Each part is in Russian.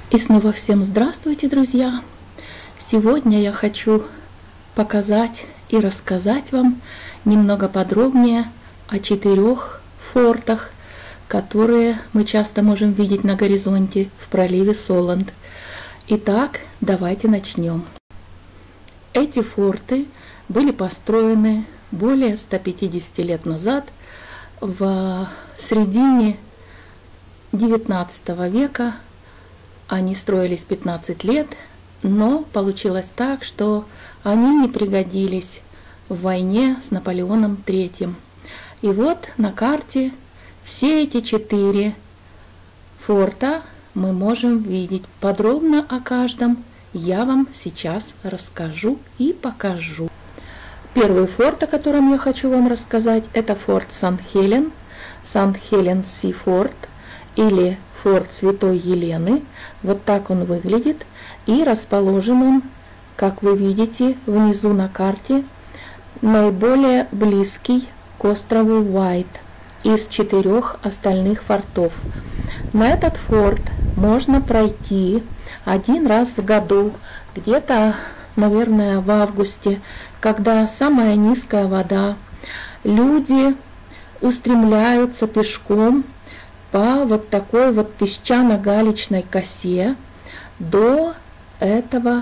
И снова всем здравствуйте, друзья! Сегодня я хочу показать и рассказать вам немного подробнее о 4 фортах, которые мы часто можем видеть на горизонте в проливе Соланд. Итак, давайте начнем. Эти форты были построены более 150 лет назад, в середине XIX века. Они строились 15 лет, но получилось так, что они не пригодились в войне с Наполеоном III. И вот на карте все эти 4 форта мы можем видеть. Подробно о каждом я вам сейчас расскажу и покажу. Первый форт, о котором я хочу вам рассказать, это форт Сан-Хелен, Сан-Хелен-Си-форт или форт Святой Елены. Вот так он выглядит. И расположен он, как вы видите, внизу на карте, наиболее близкий к острову Уайт из 4 остальных фортов. На этот форт можно пройти один раз в году, где-то, наверное, в августе, когда самая низкая вода. Люди устремляются пешком по вот такой вот песчано-галечной косе до этого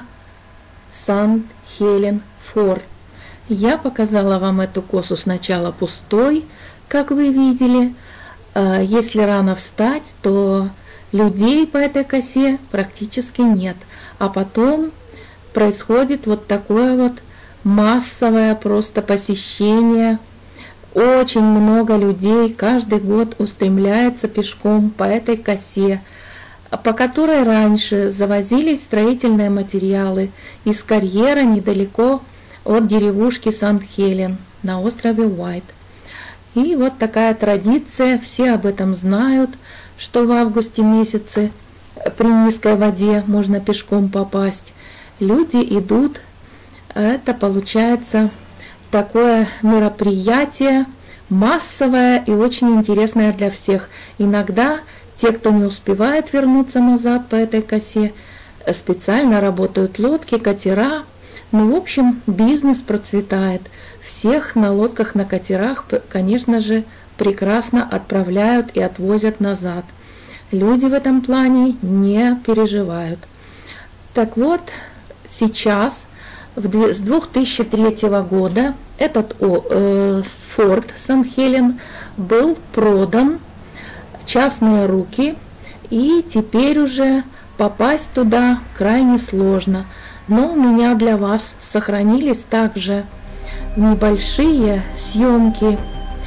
Сан-Хелен форт. Я показала вам эту косу сначала пустой, как вы видели. Если рано встать, то людей по этой косе практически нет. А потом происходит вот такое вот массовое просто посещение. Очень много людей каждый год устремляется пешком по этой косе, по которой раньше завозились строительные материалы из карьера недалеко от деревушки Сан-Хелен на острове Уайт. И вот такая традиция, все об этом знают, что в августе месяце при низкой воде можно пешком попасть. Люди идут, это получается такое мероприятие массовое и очень интересное для всех. Иногда те, кто не успевает вернуться назад по этой косе, специально работают лодки, катера. Ну, в общем, бизнес процветает. Всех на лодках, на катерах, конечно же, прекрасно отправляют и отвозят назад. Люди в этом плане не переживают. Так вот, сейчас, с 2003 года, этот форт Сан-Хелен был продан в частные руки, и теперь уже попасть туда крайне сложно. Но у меня для вас сохранились также небольшие съемки,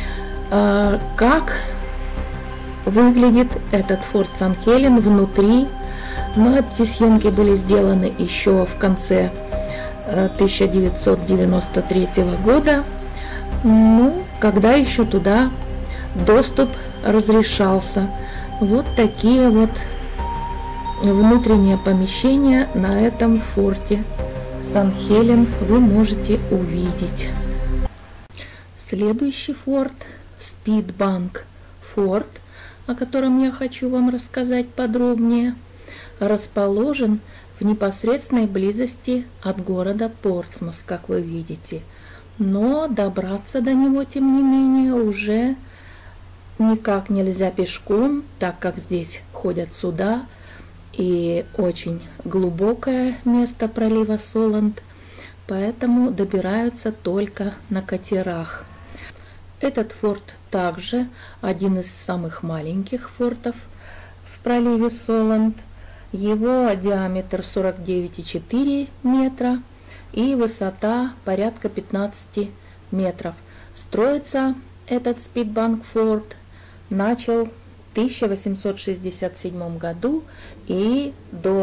как выглядит этот форт Сан-Хелен внутри. Но эти съемки были сделаны еще в конце 1993 года, когда еще туда доступ разрешался. Вот такие вот внутренние помещения на этом форте Сан-Хелен вы можете увидеть. Следующий форт Спидбанк форт, о котором я хочу вам рассказать подробнее, расположен в непосредственной близости от города Портсмут, как вы видите. Но добраться до него, тем не менее, уже никак нельзя пешком, так как здесь ходят суда, и очень глубокое место пролива Соланд, поэтому добираются только на катерах. Этот форт также один из самых маленьких фортов в проливе Соланд. Его диаметр 49,4 метра и высота порядка 15 метров. Строится этот Спидбанк форт начал в 1867 году и до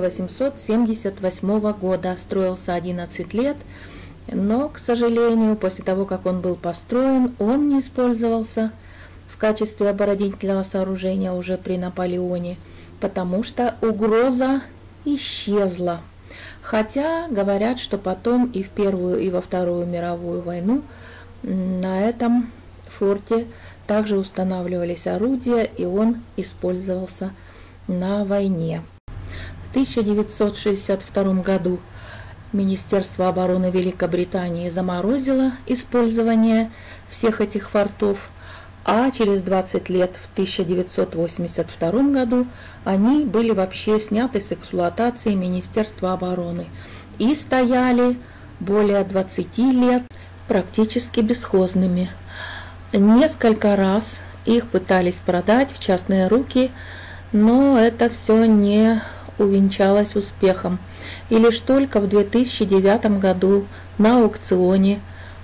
1878 года строился 11 лет. Но, к сожалению, после того, как он был построен, он не использовался в качестве оборонительного сооружения уже при Наполеоне, потому что угроза исчезла. Хотя говорят, что потом и в Первую, и во Вторую мировую войну на этом форте также устанавливались орудия, и он использовался на войне. В 1962 году Министерство обороны Великобритании заморозило использование всех этих фортов, а через 20 лет, в 1982 году, они были вообще сняты с эксплуатации Министерства обороны и стояли более 20 лет практически бесхозными. Несколько раз их пытались продать в частные руки, но это все не увенчалось успехом. И лишь только в 2009 году на аукционе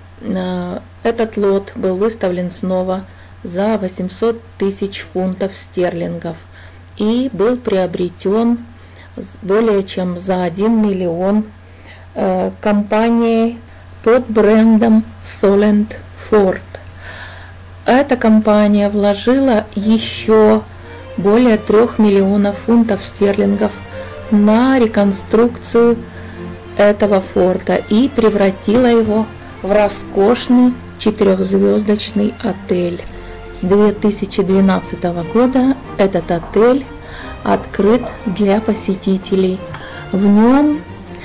этот лот был выставлен снова за 800 тысяч фунтов стерлингов и был приобретен более чем за 1 миллион компанией под брендом Solent Ford. Эта компания вложила еще более 3 миллионов фунтов стерлингов на реконструкцию этого форта и превратила его в роскошный 4-звездочный отель. С 2012 года этот отель открыт для посетителей. В нем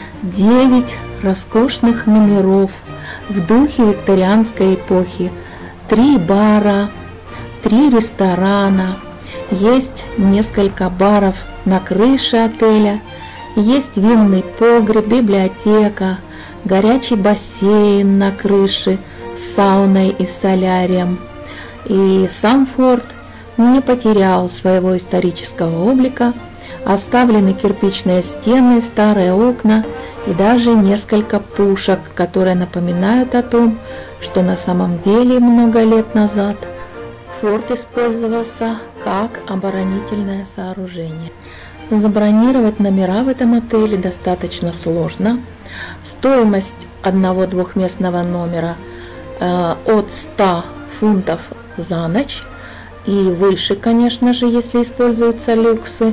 9 роскошных номеров в духе викторианской эпохи, 3 бара, 3 ресторана, есть несколько баров на крыше отеля, есть винный погреб, библиотека, горячий бассейн на крыше с сауной и солярием. И сам форт не потерял своего исторического облика, оставлены кирпичные стены, старые окна и даже несколько пушек, которые напоминают о том, что на самом деле много лет назад форт использовался как оборонительное сооружение. Забронировать номера в этом отеле достаточно сложно. Стоимость одного двухместного номера от 100 фунтов за ночь и выше, конечно же, если используются люксы.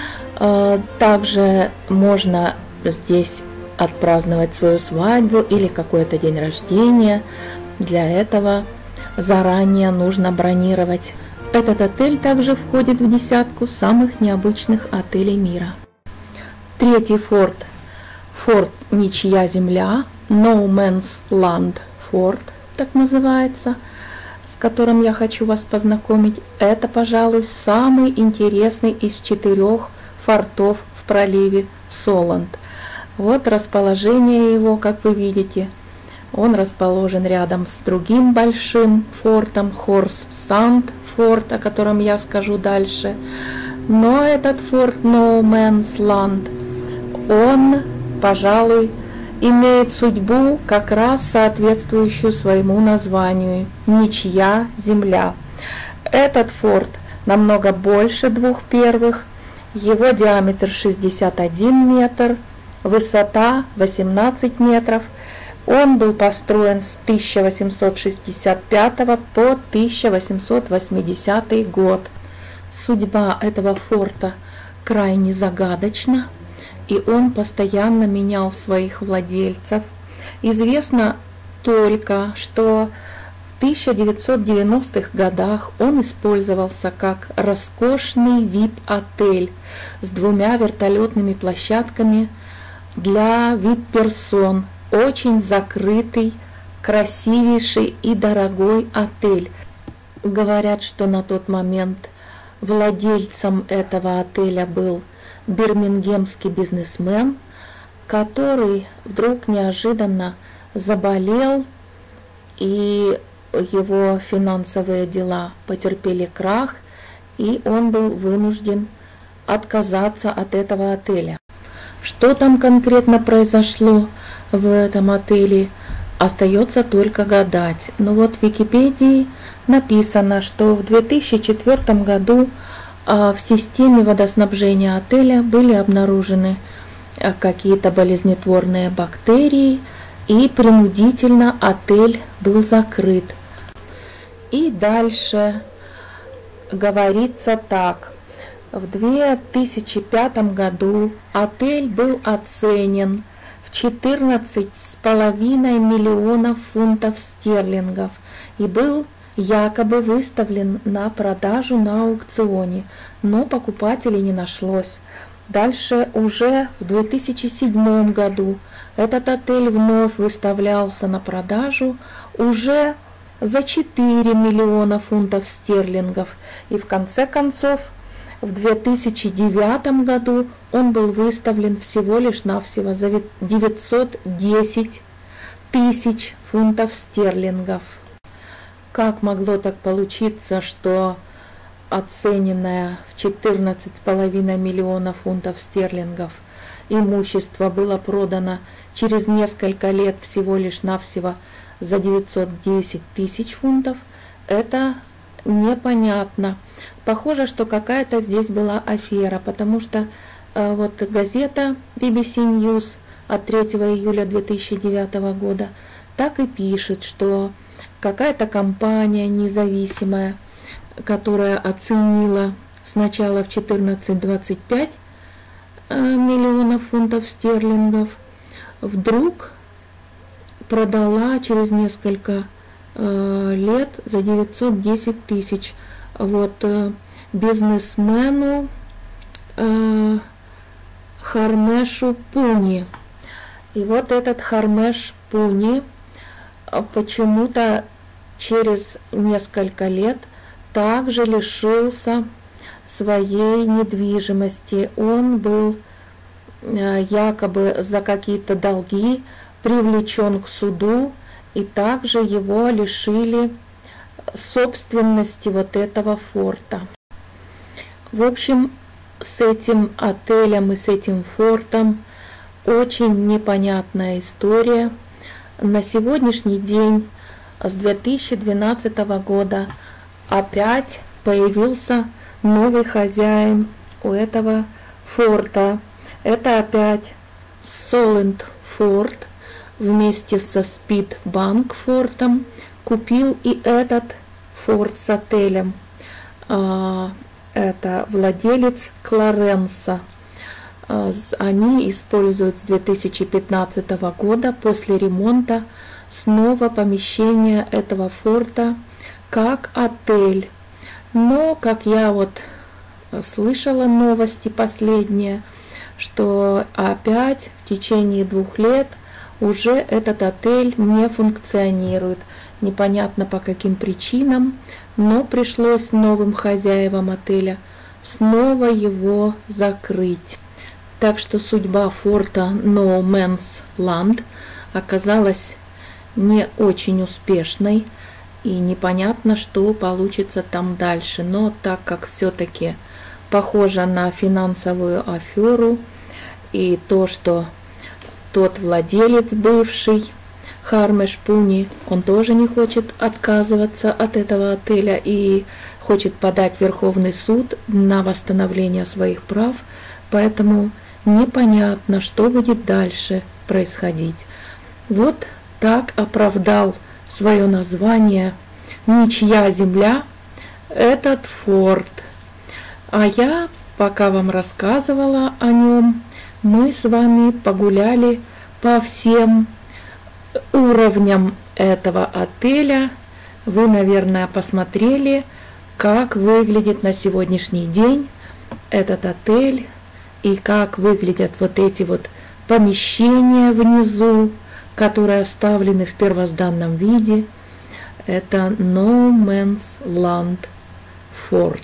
Также можно здесь отпраздновать свою свадьбу или какой-то день рождения. Для этого заранее нужно бронировать. Этот отель также входит в десятку самых необычных отелей мира. Третий форт. Форт «Ничья земля», No Man's Land Fort, так называется, с которым я хочу вас познакомить. Это, пожалуй, самый интересный из 4 фортов в проливе Соланд. Вот расположение его, как вы видите. Он расположен рядом с другим большим фортом, Хорс Санд форт, о котором я скажу дальше. Но этот форт No Man's Land, он, пожалуй, имеет судьбу как раз соответствующую своему названию – «Ничья земля». Этот форт намного больше 2 первых, его диаметр 61 метр, высота 18 метров. Он был построен с 1865 по 1880 год. Судьба этого форта крайне загадочна, и он постоянно менял своих владельцев. Известно только, что в 1990-х годах он использовался как роскошный VIP-отель с 2 вертолетными площадками для VIP-персон. Очень закрытый, красивейший и дорогой отель. Говорят, что на тот момент владельцем этого отеля был бирмингемский бизнесмен, который вдруг неожиданно заболел, и его финансовые дела потерпели крах, и он был вынужден отказаться от этого отеля. Что там конкретно произошло в этом отеле, остается только гадать. Но вот в Википедии написано, что в 2004 году в системе водоснабжения отеля были обнаружены какие-то болезнетворные бактерии, и принудительно отель был закрыт. И дальше говорится так. В 2005 году отель был оценен в 14,5 миллионов фунтов стерлингов и был якобы выставлен на продажу на аукционе, но покупателей не нашлось. Дальше уже в 2007 году этот отель вновь выставлялся на продажу уже за 4 миллиона фунтов стерлингов. И в конце концов в 2009 году он был выставлен всего лишь навсего за 910 тысяч фунтов стерлингов. Как могло так получиться, что оцененное в 14,5 миллиона фунтов стерлингов имущество было продано через несколько лет всего лишь навсего за 910 тысяч фунтов, это непонятно. Похоже, что какая-то здесь была афера, потому что вот газета BBC News от 3 июля 2009 года так и пишет, что какая-то компания независимая, которая оценила сначала в 14,25 миллионов фунтов стерлингов, вдруг продала через несколько лет за 910 тысяч бизнесмену Хармешу Пуни. И вот этот Хармеш Пуни почему-то через несколько лет также лишился своей недвижимости. Он был якобы за какие-то долги привлечен к суду, и также его лишили собственности вот этого форта. В общем, с этим отелем и с этим фортом очень непонятная история. На сегодняшний день, с 2012 года, опять появился новый хозяин у этого форта. Это опять Solent Fort вместе со Speed Bank фортом купил и этот форт с отелем. Это владелец Кларенса. Они используют с 2015 года после ремонта снова помещение этого форта как отель. Но, как я вот слышала новости последние, что опять в течение 2 лет уже этот отель не функционирует. Непонятно по каким причинам, но пришлось новым хозяевам отеля снова его закрыть. Так что судьба форта No Man's Land оказалась не очень успешной, и непонятно, что получится там дальше. Но так как все-таки похоже на финансовую аферу, и то, что тот владелец бывший, Хармеш Пуни, он тоже не хочет отказываться от этого отеля и хочет подать в Верховный суд на восстановление своих прав, поэтому непонятно, что будет дальше происходить. Вот так оправдал свое название «Ничья земля» этот форт. А я, пока вам рассказывала о нем, мы с вами погуляли по всем уровням этого отеля. Вы, наверное, посмотрели, как выглядит на сегодняшний день этот отель и как выглядят вот эти вот помещения внизу, которые оставлены в первозданном виде. Это No Man's Land Fort.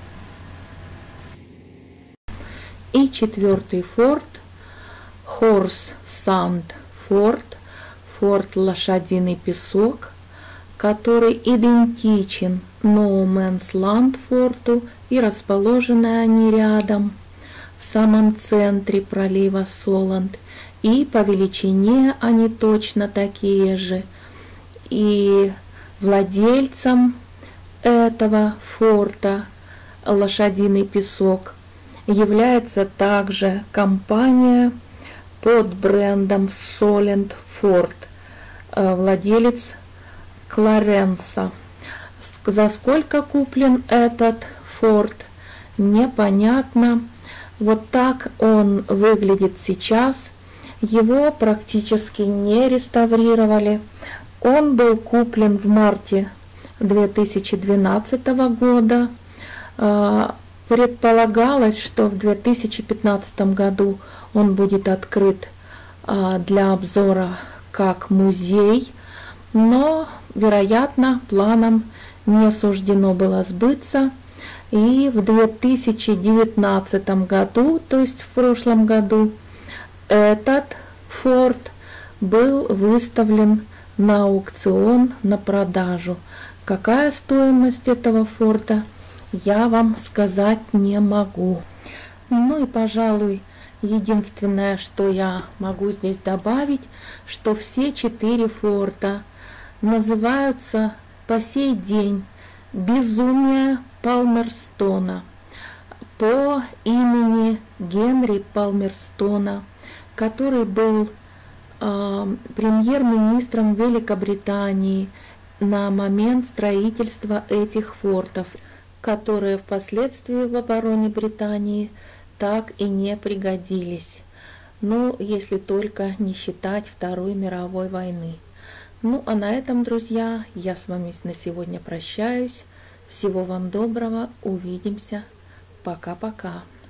И 4-й форт, Horse Sand Fort, форт Лошадиный песок, который идентичен No Man's Land форту, и расположены они рядом, в самом центре пролива Соланд, и по величине они точно такие же. И владельцем этого форта Лошадиный песок является также компания под брендом Solent Fort, владелец Кларенса. За сколько куплен этот форт, непонятно. Вот так он выглядит сейчас. Его практически не реставрировали. Он был куплен в марте 2012 года. Предполагалось, что в 2015 году он будет открыт для обзора как музей, но, вероятно, планам не суждено было сбыться. И в 2019 году, то есть в прошлом году, этот форт был выставлен на аукцион на продажу. Какая стоимость этого форта, я вам сказать не могу. Ну и, пожалуй, единственное, что я могу здесь добавить, что все 4 форта называются по сей день «Безумие Палмерстона» по имени Генри Палмерстона, который был премьер-министром Великобритании на момент строительства этих фортов, которые впоследствии в обороне Британии так и не пригодились. Ну, если только не считать Второй мировой войны. Ну, а на этом, друзья, я с вами на сегодня прощаюсь. Всего вам доброго, увидимся. Пока-пока.